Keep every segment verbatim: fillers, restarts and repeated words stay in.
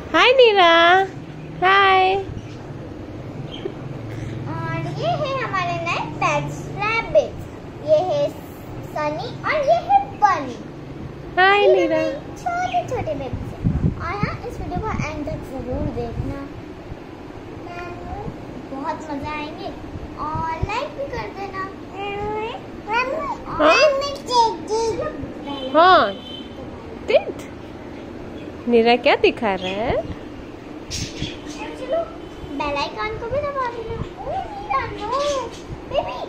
हाय नीरा। हाय। और ये है हमारे नए पेट्स रैबिट्स। ये है सनी और ये है बनी। हाय नीरा। छोटे छोटे बेबीज हैं। और हाँ, इस वीडियो को एंड तक जरूर देखना, बहुत मजा आएंगे। और लाइक भी कर देना। हाँ टिट। नीरा क्या दिखा रहा है? चलो बेल आइकन को भी दबा देना। ओ नीरा नो बेबी,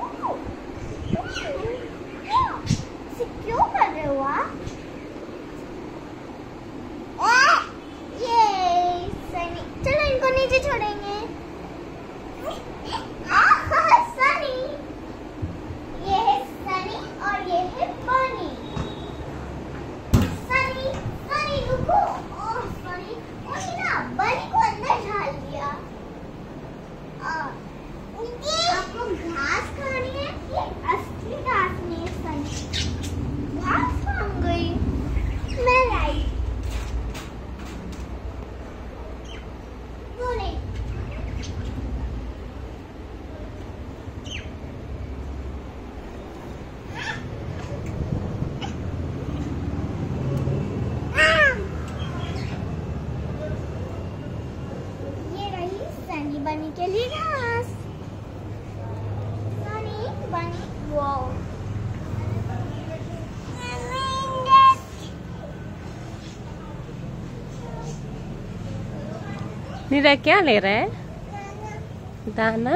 क्यों कर रहे हो आप? ये सनी, चलो इनको नीचे छोड़ेंगे। सनी, ये है सनी और ये है बनी। सनी, सनी रुको। ओह सनी, ना बनी को अंदर डाल दिया। आपको घास खानी है? ये असली घास नहीं है सनी, घास खा गई। मैं लाई वो नहीं। सनी बनी के लिए घास। सनी बनी वो नीरा क्या ले रहा है? दाना।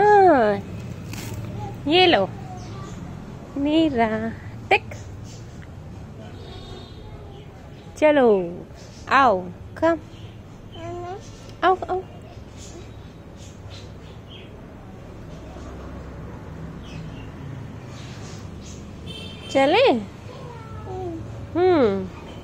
ये लो नीरा, टिक। चलो आओ, कम आओ आओ। चले। हम्म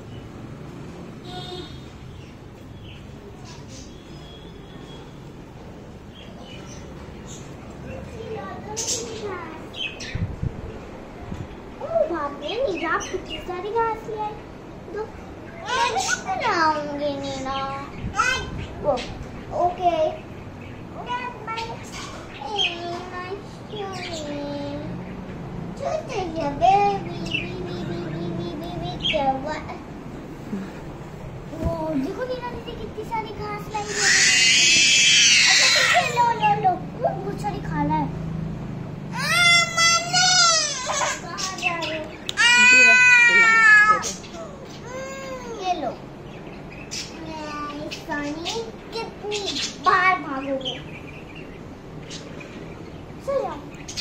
नीरा कितनी सारी घास ले आई। दो बनाऊंगी नीना। वो ओके। वो देखो नीना दीदी कितनी सारी घास लाई है। अच्छा लो लो लो, वो बहुत सारी खाना है। कहाँ जा रहे हो? ये लो। सनी कितनी बार भागोगे? चलो।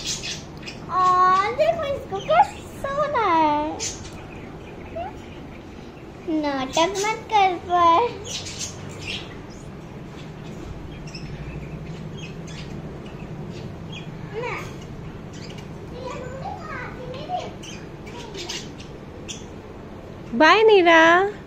और देखो इसको क्या सोना है। नाटक मत कर पर। बाय नीरा।